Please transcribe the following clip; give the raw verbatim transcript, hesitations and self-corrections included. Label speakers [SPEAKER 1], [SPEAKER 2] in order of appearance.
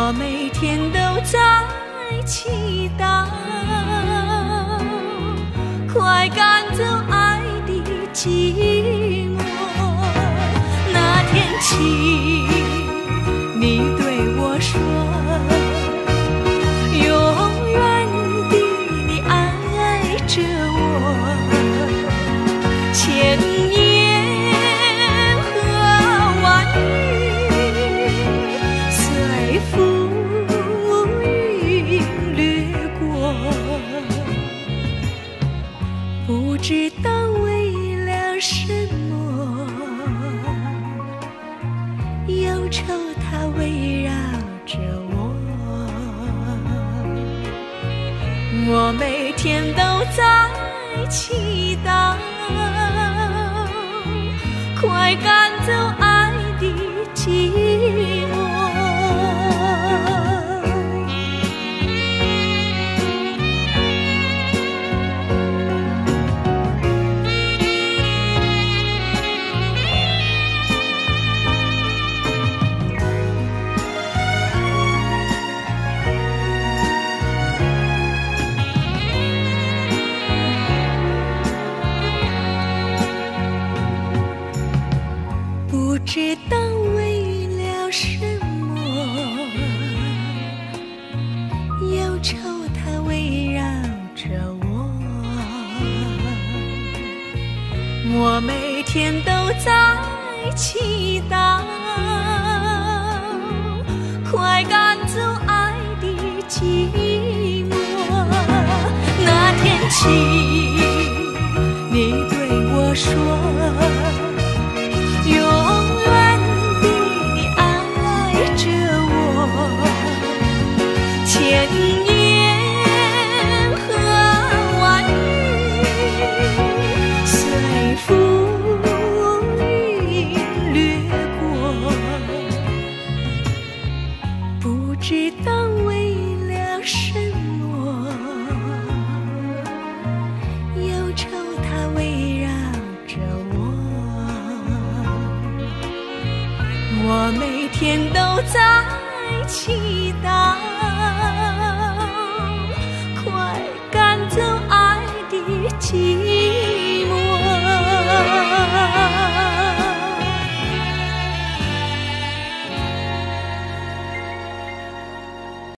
[SPEAKER 1] 我每天都在祈祷，快赶走爱的寂寞。那天起，你对我说，永远的你爱着我，千言和万语随浮云掠过，不知道为了什么，忧愁它围绕着我。我每天都在祈祷，快赶走爱的寂寞。不知道为了什么，忧愁它围绕着我。我每天都在祈祷，快赶走爱的寂寞。那天起，你对我说，永远的你爱着我，千言和万语随浮云掠过，不知道为了什么，忧愁它围绕着我。我每天都在祈祷，